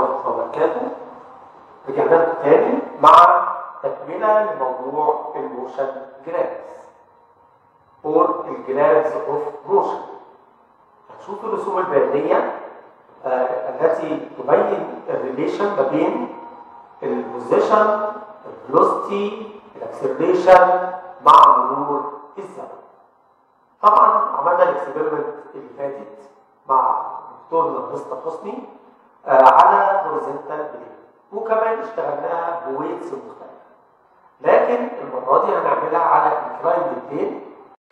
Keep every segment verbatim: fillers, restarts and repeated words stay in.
ورحمة الله وبركاته. رجعنا لكم تاني مع تكملة لموضوع الموشن جرافز اور الجرافز اوف موشن. هنشوف الرسوم البيانية آه التي تبين الريليشن ما بين البوزيشن، الفيلوسيتي، الاكسلريشن مع مرور الزمن. طبعا عملنا الاكسبيرمنت اللي فاتت مع دكتورنا مستر حسني آه على هوريزونتال بلين، وكمان اشتغلناها بويتس مختلفه، لكن المره دي هنعملها على انكلايند بلين.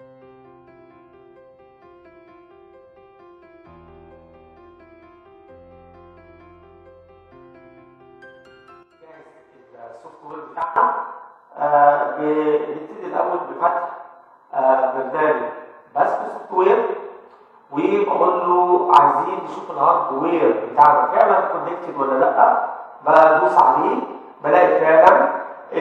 جاهز السوفت وير بتاعنا. آه بنبتدي الاول بفتح آه برنامج بس سوفت وير، وبقول له عايزين نشوف الهاردوير بتاعنا فعلا كونكتد ولا لا. بدوس عليه بلاقي فعلا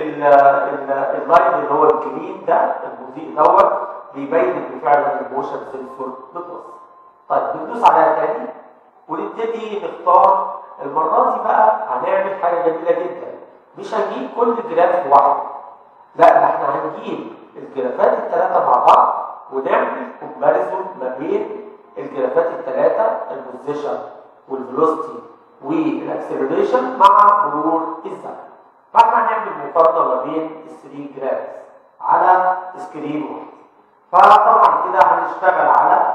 اللاين اللي هو الجرين ده المضيء دوت بيبين ان فعلا الموشن سنسور متوصل. طيب بندوس عليها تاني ونبتدي نختار. المره دي بقى هنعمل حاجه جميله جدا، مش هنجيب كل جراف لوحده، لا ده احنا هنجيب الجرافات الثلاثه مع بعض ونعمل كومباريزون ما بين الجرافات الثلاثه، البوزيشن والفيلوسيتي والاكسلريشن مع مرور الزمن. فاحنا هنعمل مقارنه ما بين الثري جرافز على سكرين واحد. فطبعا كده هنشتغل على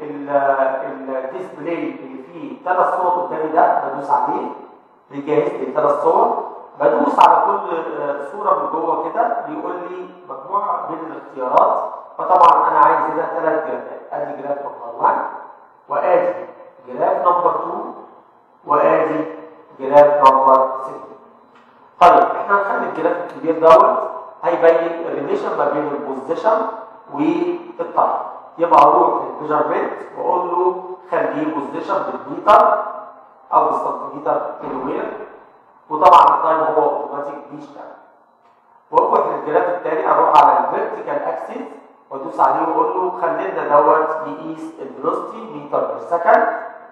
الديسبلاي اللي فيه ثلاث صور قدامي ده، بدوس عليه بيجهز لي ثلاث صور. بدوس على كل صوره من جوه كده بيقول لي مجموعه من الاختيارات. فطبعا انا عايز هنا ثلاث جرافات، ادي جراف نمبر واحد وادي جراف نمبر اثنين وادي جراف نمبر ستة. طيب احنا هنخلي الجراف الكبير دوت هيبين الريليشن ما بين البوزيشن والتايم. يبقى اروح للميجرمنت واقول له خليه بوزيشن بالمتر او بالسنتيمتر كيلومتر، وطبعا التايم هو اوتوماتيك بيشتغل. واروح للجراف الثاني اروح على الفيرتيكال اكسس وادوس عليه واقول له خلينا دوت يقيس الفيلوسيتي متر بير سكند،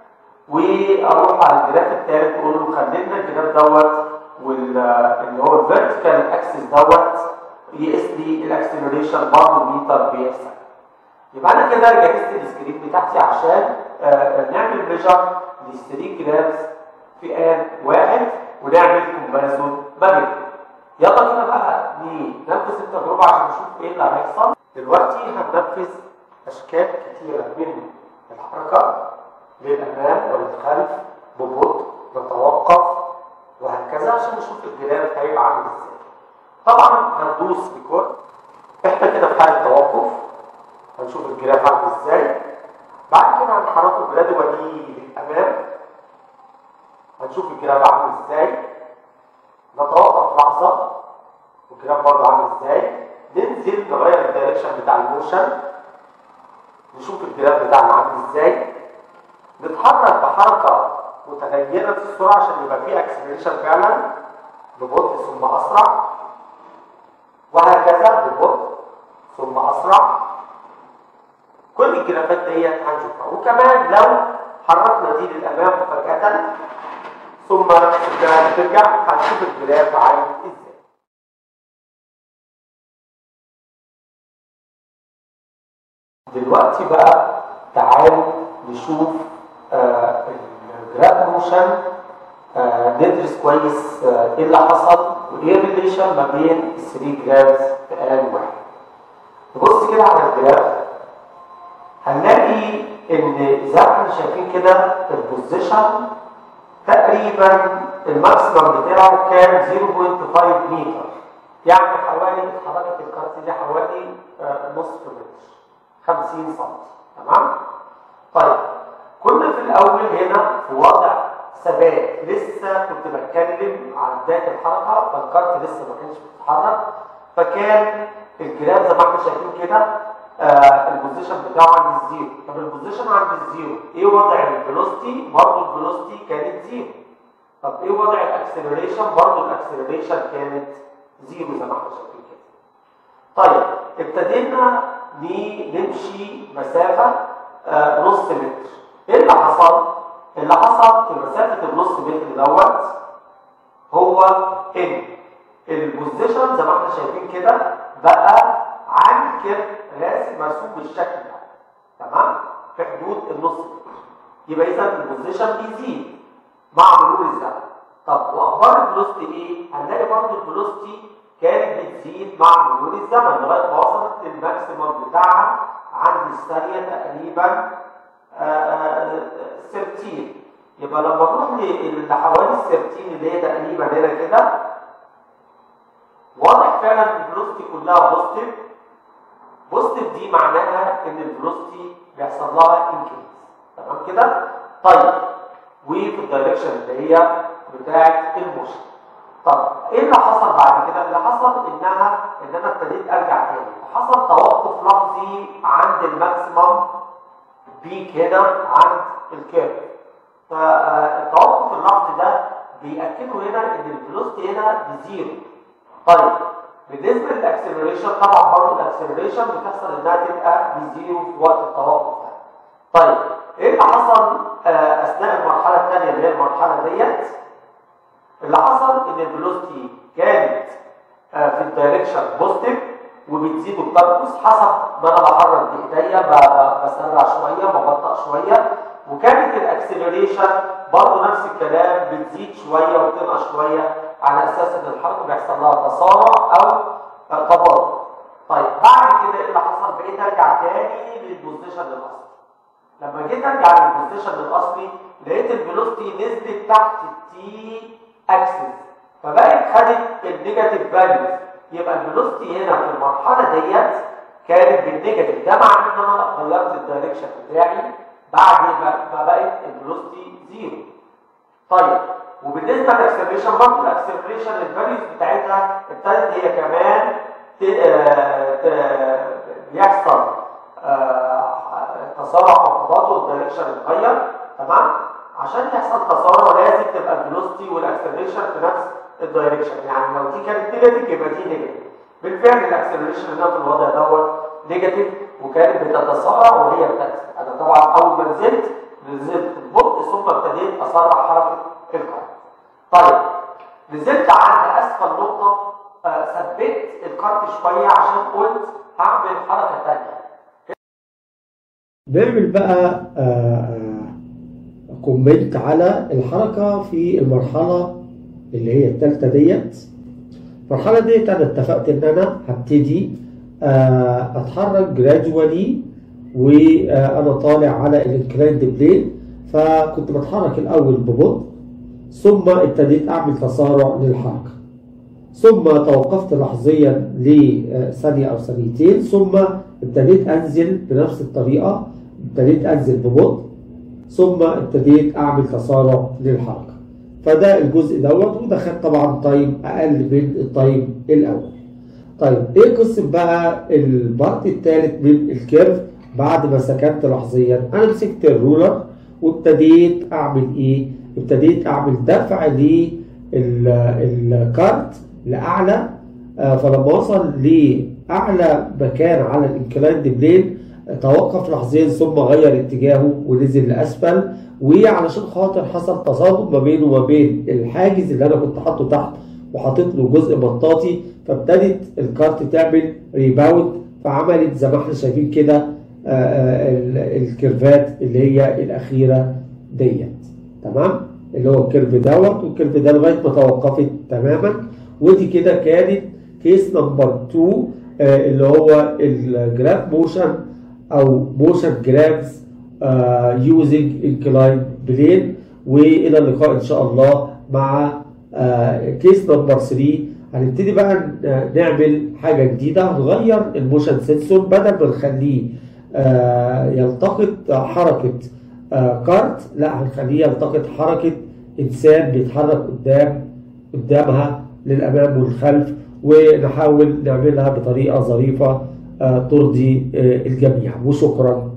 واروح على الجراف الثالث واقول له خلينا الجراف دوت واللي هو الفيرتيكال اكسس دوت يقيس لي الاكسلريشن برضه متر بير سكند. يبقى انا كده جهزت السكرين بتاعتي عشان آه نعمل ميجر للثري جرافز في ان واحد ونعمل كومباريزون ما بينهم. يلا كده بقى ننفذ التجربه عشان نشوف ايه اللي هيحصل. دلوقتي هننفذ اشكال كتيره من الحركه للامام وللخلف ببطء، نتوقف وهكذا عشان نشوف الجراف هيبقى عامل ازاي. طبعا هندوس ريكورد. احنا كده في حاله توقف، هنشوف الجراف عامل ازاي. بعد كده هنحركه جرادوالي للامام، هنشوف الجراف عامل ازاي. نتوقف لحظه والجراف برضه عامل ازاي. ننزل نغير الدايركشن بتاع الموشن، نشوف الجراف بتاعنا عامل ازاي. نتحرك بحركه متغيره في السرعه عشان يبقى فيه اكسلريشن فعلا ببطء ثم اسرع، وهكذا ببطء ثم اسرع. كل الجرافات ديت هنشوفها. وكمان لو حركنا دي للامام فجاه ثم ترجع هنشوف الجراف عامل ازاي. دلوقتي بقى تعالوا نشوف آه الجراف موشن، آه ندرس كويس آه ايه اللي حصل وايه الريليشن ما بين الثري جرافز في ان واحد. نبص كده على الجراف هنلاقي ان زي ما احنا شايفين كده البوزيشن تقريبا الماكسيمم بتاعه كان صفر فاصلة خمسة متر، يعني حوالي حركه الكارت دي حوالي آه نصف متر، خمسين سم. تمام؟ طيب كنا في الاول هنا في وضع ثبات، لسه كنت بتكلم عن بدايه الحركه فالكارت لسه ما كانش بيتحرك، فكان الجراف زي ما احنا شايفين كده آه البوزيشن بتاعه عند الزيرو. طب البوزيشن عند الزيرو ايه وضع الفيلوسيتي؟ برضه الفيلوسيتي كانت زيرو. طب ايه وضع الاكسلريشن؟ برضه الاكسلريشن كانت زيرو زي ما احنا شايفين كده. طيب ابتدينا نمشي مسافه آه نص متر. ايه اللي حصل؟ اللي حصل في مسافه النص متر دوت هو ان البوزيشن زي ما احنا شايفين كده بقى عامل كيرف راسم مرسوم بالشكل ده، تمام؟ في حدود النص متر. يبقى اذا البوزيشن بيزيد مع مرور الزمن. طب واخبار الفيلوسيتي ايه؟ هنلاقي برضه الفيلوسيتي كانت بتزيد مع مرور الزمن لغايه ما وصلت للماكسيمم بتاعها عند الثانيه تقريبا ثلاثة عشر. يبقى لما نروح لحوالي ثلاثة عشر اللي هي تقريبا هنا كده، واضح فعلا ان الفيلوسيتي كلها بوزيتيف. بوزيتيف دي معناها ان الفيلوسيتي بيحصل لها انكريز، تمام كده؟ طيب وفي الدايركشن اللي هي بتاعه الموشن. طب ايه اللي حصل بعد كده؟ اللي حصل انها ان انا ابتديت ارجع تاني، حصل توقف لحظي عند الماكسيمم بيك هنا عند الكيرف. فالتوقف اللحظي ده بيأكدوا هنا ان الفيلوسيتي هنا بزيرو. طيب بالنسبه للاكسلريشن طبعا برضه الاكسلريشن بتحصل انها تبقى بزيرو في وقت التوقف ده. طيب ايه اللي حصل اثناء المرحله الثانيه اللي هي المرحله ديت؟ اللي حصل ان الفيلوسيتي كانت في الدايركشن بوزيتيف وبتزيد وبتنقص حسب ما انا بحرك بايديا، بسرع شويه ببطئ شويه. وكانت الاكسلريشن برضه نفس الكلام، بتزيد شويه وبتنقص شويه على اساس ان الحركه بيحصل لها تسارع او تباطؤ. طيب بعد كده ايه اللي حصل؟ بقيت ارجع تاني للبوزيشن الاصلي. لما جيت ارجع للبوزيشن الاصلي لقيت الفيلوسيتي نزلت تحت التي اكسس، فبقت خدت النيجاتيف فاليوز. يبقى الفيلوسيتي هنا في المرحله ديت كانت بالنيجاتيف، ده معناه ان انا غيرت الدايركشن بتاعي بعد ما بقت الفيلوسيتي زيرو. طيب وبالنسبه للاكسلريشن برضه الاكسلريشن الفاليوز بتاعتها ابتدت هي كمان بيحصل تسارع او تباطؤ، الدايركشن اتغير، تمام؟ عشان يحصل تسارع لازم تبقى الفيلوسيتي والاكسلريشن في نفس الدايركشن. يعني لو دي كانت نيجاتيف يبقى دي نيجاتيف. بالفعل الاكسلريشن هنا في الوضع دوت نيجاتيف وكانت بتتسارع وهي بتنزل. انا طبعا اول ما نزلت نزلت ببطء ثم ابتديت اسرع حركه الكارت. طيب نزلت عند اسفل نقطه، آه ثبت الكارت شويه عشان قلت هعمل حركه ثانيه. نعمل بقى كومنت على الحركه في المرحله اللي هي الثالثه ديت. المرحله ديت انا اتفقت ان انا هبتدي اتحرك جرادوالي وانا طالع على الانكلايند بلين. فكنت بتحرك الاول ببطء ثم ابتديت اعمل تسارع للحركه، ثم توقفت لحظيا لثانيه او ثانيتين، ثم ابتديت انزل بنفس الطريقه، ابتديت انزل ببطء ثم ابتديت اعمل تسارع للحركه. فده الجزء دوت، وده خد طبعا تايم اقل من التايم الاول. طيب ايه قصه بقى البارت الثالث من الكيرف؟ بعد ما سكنت لحظيا انا مسكت الرولر وابتديت اعمل ايه؟ ابتديت اعمل دفع للكارت لاعلى. آه فلما وصل لاعلى مكان على الانكلايند بلين توقف لحظيا ثم غير اتجاهه ونزل لاسفل، وعلشان خاطر حصل تصادم ما بينه وما بين الحاجز اللي انا كنت حاطه تحت وحاطط له جزء مطاطي، فابتدت الكارت تعمل ريباوند، فعملت زي ما احنا شايفين كده الكيرفات اللي هي الاخيره ديت، تمام؟ اللي هو الكيرف دوت والكيرف ده لغايه ما توقفت تماما. ودي كده كانت كيس نمبر اتنين اللي هو الجراف موشن او موشن جرافز يوزنج انكلاين بلين. والى اللقاء ان شاء الله مع كيس نمبر تلاتة. هنبتدي بقى نعمل حاجه جديده، هنغير الموشن سنسور، بدل ما نخليه يلتقط حركه كارت لا هنخليه يلتقط حركه انسان بيتحرك قدام قدامها للامام والخلف، ونحاول نعملها بطريقه ظريفه ترضي الجميع. وشكرا.